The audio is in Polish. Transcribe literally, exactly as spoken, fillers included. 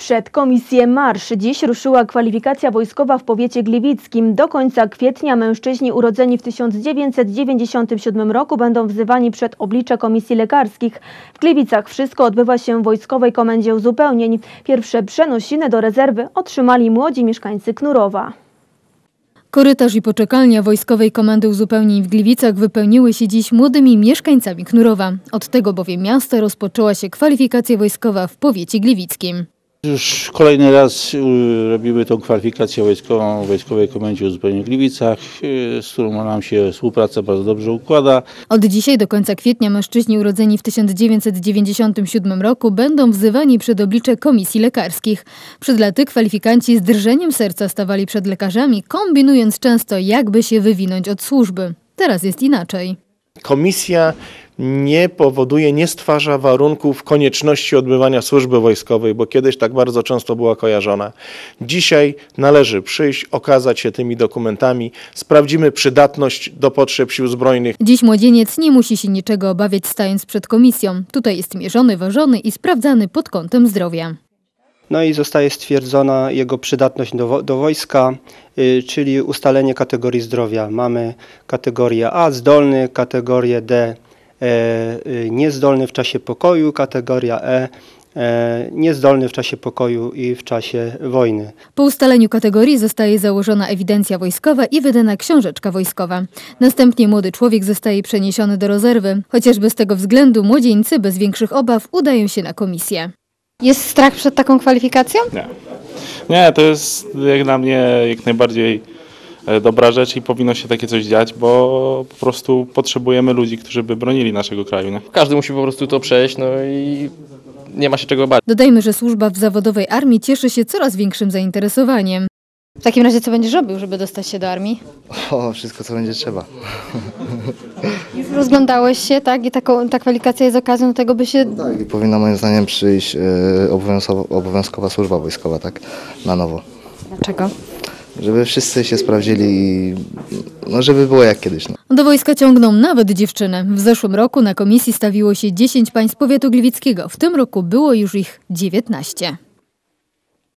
Przed komisję marsz. Dziś ruszyła kwalifikacja wojskowa w powiecie gliwickim. Do końca kwietnia mężczyźni urodzeni w tysiąc dziewięćset dziewięćdziesiątym siódmym roku będą wzywani przed oblicze komisji lekarskich. W Gliwicach wszystko odbywa się w Wojskowej Komendzie Uzupełnień. Pierwsze przenosiny do rezerwy otrzymali młodzi mieszkańcy Knurowa. Korytarz i poczekalnia Wojskowej Komendy Uzupełnień w Gliwicach wypełniły się dziś młodymi mieszkańcami Knurowa. Od tego bowiem miasta rozpoczęła się kwalifikacja wojskowa w powiecie gliwickim. Już kolejny raz robimy tą kwalifikację wojskową w Wojskowej Komendzie Uzupełnień w Gliwicach, z którą nam się współpraca bardzo dobrze układa. Od dzisiaj do końca kwietnia mężczyźni urodzeni w tysiąc dziewięćset dziewięćdziesiątym siódmym roku będą wzywani przed oblicze komisji lekarskich. Przed laty kwalifikanci z drżeniem serca stawali przed lekarzami, kombinując często, jakby się wywinąć od służby. Teraz jest inaczej. Komisja nie powoduje, nie stwarza warunków konieczności odbywania służby wojskowej, bo kiedyś tak bardzo często była kojarzona. Dzisiaj należy przyjść, okazać się tymi dokumentami, sprawdzimy przydatność do potrzeb sił zbrojnych. Dziś młodzieniec nie musi się niczego obawiać, stając przed komisją. Tutaj jest mierzony, ważony i sprawdzany pod kątem zdrowia. No i zostaje stwierdzona jego przydatność do, do wojska, yy, czyli ustalenie kategorii zdrowia. Mamy kategorię A zdolny, kategorię D yy, niezdolny w czasie pokoju, kategoria E niezdolny w czasie pokoju i w czasie wojny. Po ustaleniu kategorii zostaje założona ewidencja wojskowa i wydana książeczka wojskowa. Następnie młody człowiek zostaje przeniesiony do rezerwy. Chociażby z tego względu młodzieńcy bez większych obaw udają się na komisję. Jest strach przed taką kwalifikacją? Nie. Nie, to jest jak dla mnie jak najbardziej dobra rzecz i powinno się takie coś dziać, bo po prostu potrzebujemy ludzi, którzy by bronili naszego kraju. Nie? Każdy musi po prostu to przejść, no i nie ma się czego bać. Dodajmy, że służba w zawodowej armii cieszy się coraz większym zainteresowaniem. W takim razie co będziesz robił, żeby dostać się do armii? O, wszystko co będzie trzeba. Już rozglądałeś się, tak? I taką, ta kwalifikacja jest okazją do tego, by się... Tak, i powinna moim zdaniem przyjść e, obowiązkowa, obowiązkowa służba wojskowa, tak? Na nowo. Dlaczego? Żeby wszyscy się sprawdzili i no, żeby było jak kiedyś. No. Do wojska ciągną nawet dziewczyny. W zeszłym roku na komisji stawiło się dziesięć pań z powiatu gliwickiego. W tym roku było już ich dziewiętnaście.